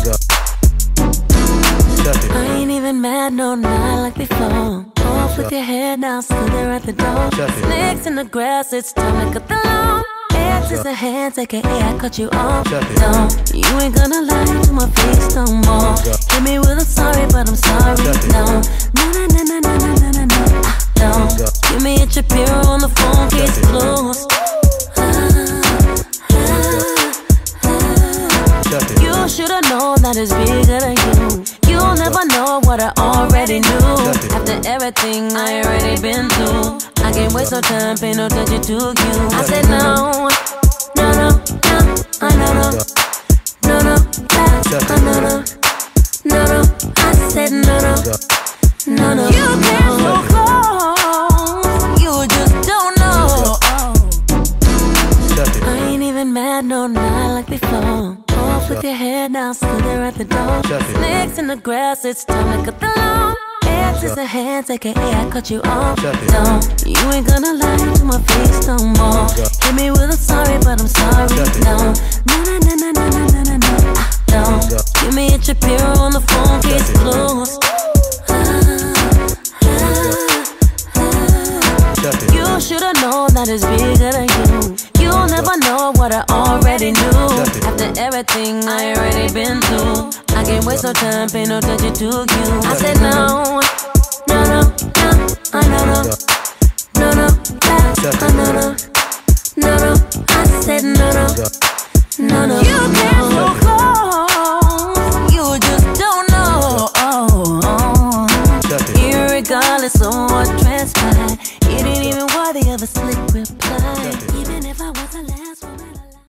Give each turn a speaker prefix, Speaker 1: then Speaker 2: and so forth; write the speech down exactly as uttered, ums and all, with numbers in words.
Speaker 1: I ain't even mad, no, not like before. Off with your head now, still there at the door. Snakes in the grass, it's time to cut the lawn. X is a hands, aka I cut you off. No, you ain't gonna lie to my face no more. Hit me with a sorry, but I'm sorry. No, no, no, no, no, no, no, no, no. No, give me a Shapiro on the phone, case closed. You should've known that it's bigger than you. You'll never know what I already knew. After everything I already been through, I can't waste no time, pay no attention to you. I said no, no, no, no, I no, no, no, no, I no, no, no, no, I said no, no, no, no. You came so close, you just don't know. I ain't even mad, no, not like before. Off with your head now, still there at the door. Snakes in the grass, it's time to cut the lawn. X is a hands, aka I cut you off. No, you ain't gonna lie to my face no more. Hit me with a sorry, but I'm sorry. No, no, no, no, no, no, no, no, no. No, give me a Shapiro on the phone, case closed. You should've known that it's bigger than you. You'll never know what I already knew. After everything I already been through, I can't waste no time, pay no attention to you. I said no, no, no, no, I no, no, no, no, I no, no, no, no, I said no, no, no, no.